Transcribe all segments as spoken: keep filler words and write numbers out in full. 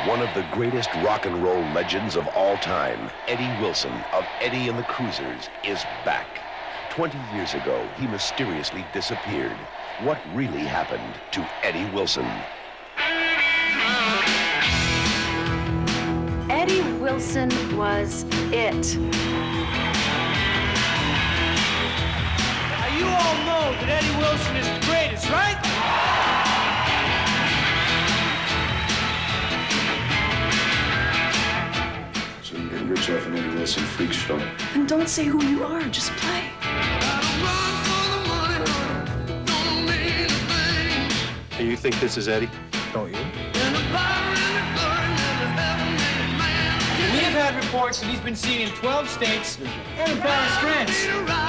One of the greatest rock and roll legends of all time, Eddie Wilson of Eddie and the Cruisers, is back. Twenty years ago, he mysteriously disappeared. What really happened to Eddie Wilson? Eddie Wilson was it. Now you all know that Eddie Wilson is the greatest, right? So you can get rich off an Eddie Wilson freak show. And don't say who you are, just play. And you think this is Eddie? Don't you? We have had reports that he's been seen in twelve states and in Paris, France.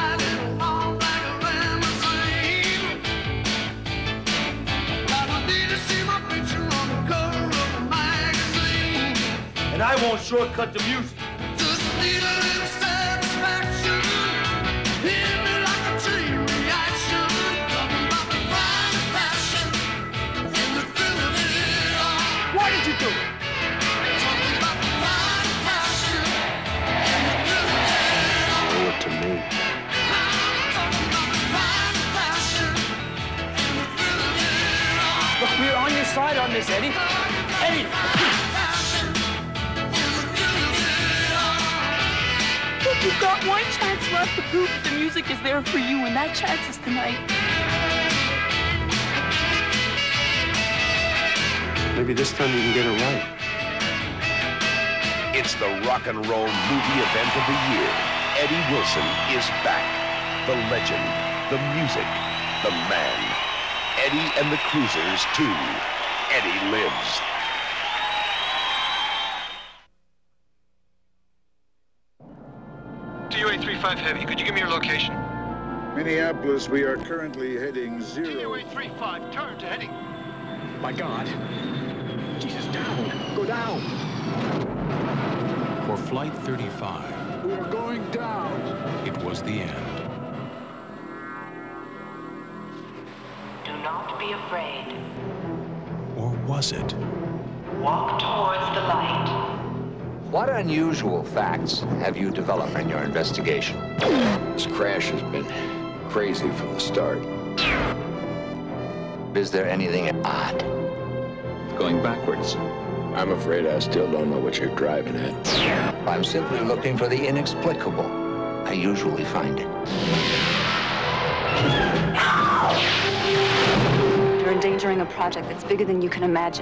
And I won't shortcut the music. Just need a little satisfaction. Hit me like a chain reaction. Talking about the pride and passion and the thrill of it all. Why did you do it? Talking about the pride and passion and the thrill of it all. Owe it to me. Talking about the pride and passion and the thrill of it all. Look, we're on your side on this, Eddie. Eddie! You've got one chance left to prove that the music is there for you, and that chance is tonight. Maybe this time you can get it right. It's the rock and roll movie event of the year. Eddie Wilson is back. The legend, the music, the man. Eddie and the Cruisers, too. Eddie lives. T U A thirty-five Heavy, could you give me your location? Minneapolis, we are currently heading zero. T U A thirty-five, turn to heading. My God. Jesus, down. Go down. For Flight thirty-five, We are going down. it was the end. Do not be afraid. Or was it? Walk towards the light. What unusual facts have you developed in your investigation? This crash has been crazy from the start. Is there anything odd? Going backwards. I'm afraid I still don't know what you're driving at. I'm simply looking for the inexplicable. I usually find it. You're endangering a project that's bigger than you can imagine.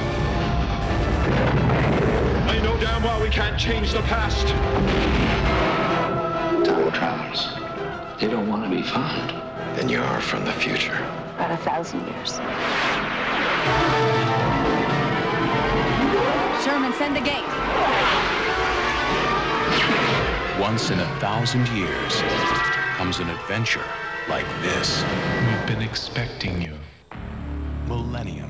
I know damn well we can't change the past. Time travelers. They don't want to be found. Then you are from the future. About a thousand years. Sherman, send the gate. Once in a thousand years comes an adventure like this. We've been expecting you. Millennium.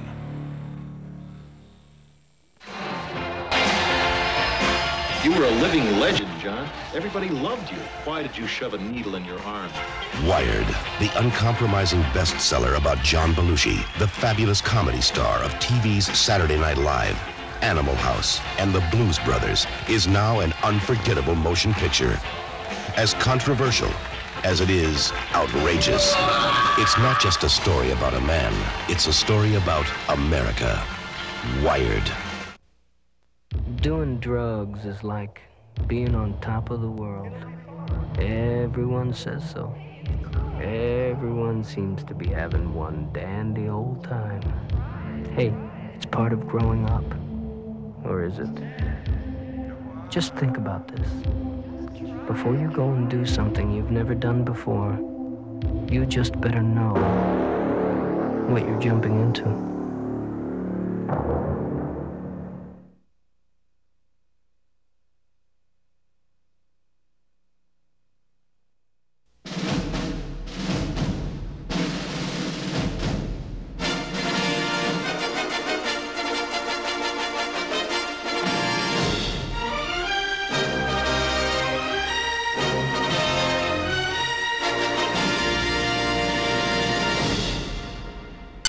You were a living legend, John. Everybody loved you. Why did you shove a needle in your arm? Wired, the uncompromising bestseller about John Belushi, the fabulous comedy star of T V's Saturday Night Live, Animal House, and the Blues Brothers, is now an unforgettable motion picture. As controversial as it is outrageous, it's not just a story about a man. It's a story about America. Wired. Doing drugs is like being on top of the world. Everyone says so. Everyone seems to be having one dandy old time. Hey, it's part of growing up. Or is it? Just think about this. Before you go and do something you've never done before, you just better know what you're jumping into.